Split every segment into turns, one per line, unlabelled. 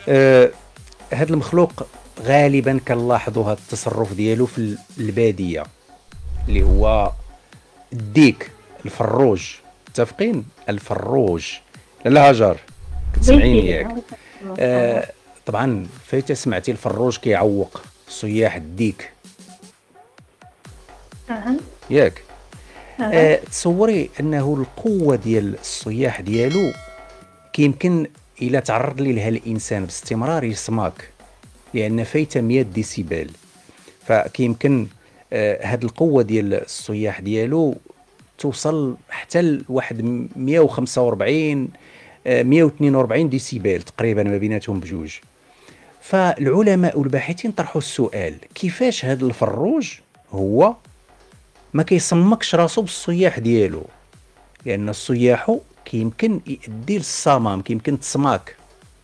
آه، هذا المخلوق غالبا كنلاحظوا هذا التصرف ديالو في الباديه، اللي هو الديك، الفروج. متفقين؟ الفروج. لا هاجر، كتسمعيني
بيتي
ياك؟
أهو. أهو.
آه. طبعا فايته سمعتي الفروج كيعوق صياح الديك،
أها.
ياك؟
أها.
تصوري انه القوه ديال الصياح ديالو كيمكن الا تعرض لها الانسان باستمرار يسماك، لان فايته 100 ديسيبل. فكيمكن هاد القوه ديال الصياح ديالو توصل حتى لواحد 145 142 ديسيبل تقريبا ما بيناتهم بجوج. فالعلماء والباحثين طرحوا السؤال: كيفاش هاد الفروج هو ما كيسمكش راسو بالصياح ديالو؟ لان الصياح كيمكن يؤدي للصمام، كيمكن تسماك.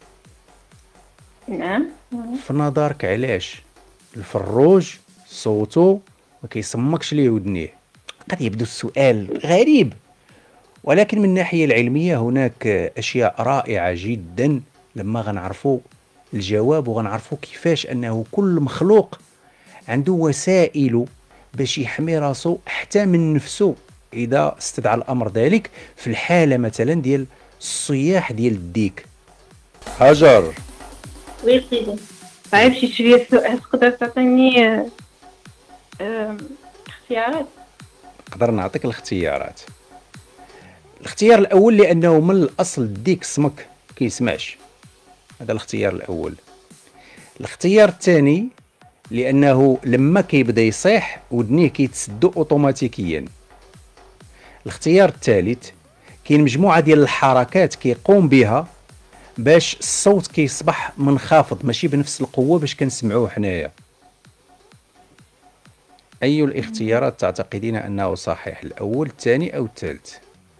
نعم. نعم.
في نظرك علاش الفروج صوتو ما كيسمكش ليه ودنيه؟ قد يبدو السؤال غريب، ولكن من الناحية العلمية هناك أشياء رائعة جدا لما غنعرفوا الجواب، وغنعرفوا كيفاش أنه كل مخلوق عنده وسائل باش يحمي راسو حتى من نفسه إذا استدعى الأمر ذلك، في الحالة مثلا ديال الصياح ديال الديك. هاجر،
وي سيدي. صعيب شي شوية السؤال، تقدر تعطيني آم، اختيارات؟
نقدر نعطيك الاختيارات. الاختيار الأول لأنه من الأصل الديك سمك كيسمعش، هذا الاختيار الأول. الاختيار الثاني لانه لما كيبدا يصيح ودنيه كيتسدوا اوتوماتيكيا. الاختيار الثالث، كاين مجموعه ديال الحركات كيقوم بها باش الصوت كيصبح منخفض، ماشي بنفس القوه باش كنسمعوه حنايا. اي الاختيارات تعتقدين انه صحيح، الاول الثاني او الثالث؟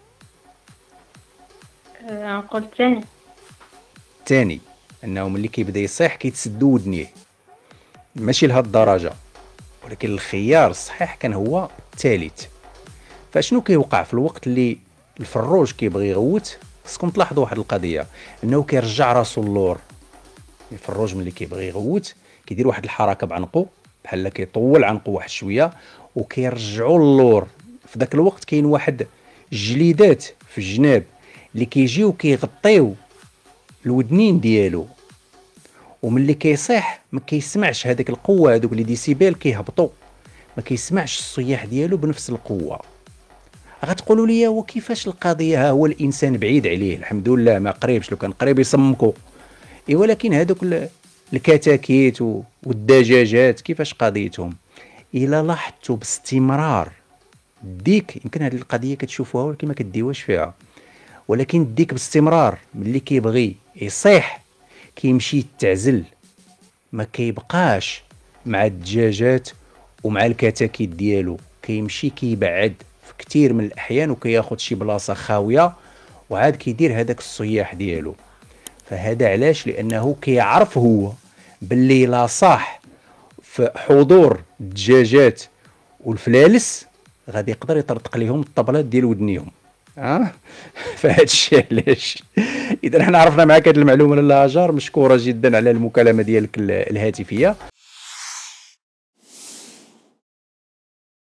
نقول الثاني.
الثاني، انه ملي كيبدا يصيح كيتسدوا ودنيه، ماشي لهاد الدرجه. ولكن الخيار الصحيح كان هو الثالث. فشنو كيوقع في الوقت اللي الفروج كيبغي يغوت؟ خصكم تلاحظوا واحد القضيه، انه كيرجع راسو اللور. الفروج ملي كيبغي يغوت كيدير واحد الحركه بعنقو، بحال كيطول عنقو واحد شويه وكيرجعو اللور. في ذاك الوقت كاين واحد الجليدات في الجناب اللي كيجيو كيغطيو الودنين ديالو، وملي كيصيح ما كيسمعش هذيك القوه، هذوك لي ديسيبل كيهبطوا، ما كيسمعش الصياح ديالو بنفس القوه. غتقولوا لي وكيفاش القضيه؟ ها هو الانسان بعيد عليه الحمد لله، ما قريبش، لو كان قريب يصمكو. اي ولكن هذوك الكتاكيت والدجاجات كيفاش قضيتهم؟ الا لاحظتوا باستمرار الديك، يمكن هذه القضيه كتشوفوها ولكن ما كديوش فيها، ولكن الديك باستمرار ملي كيبغي يصيح كيمشي يتعزل، ما كيبقاش مع الدجاجات ومع الكتاكيت ديالو، كيمشي كيبعد في كثير من الاحيان وكياخد شي بلاصه خاويه وعاد كيدير هذاك الصياح ديالو. فهذا علاش؟ لانه كيعرف هو باللي لا صح في حضور الدجاجات والفلالس غادي يقدر يطرطق لهم الطبلات ديال ودنيهم. اه فهاد الشيء علاش. اذا حنا عرفنا معك هذه المعلومه لالا هاجر، مشكوره جدا على المكالمه ديالك الهاتفيه.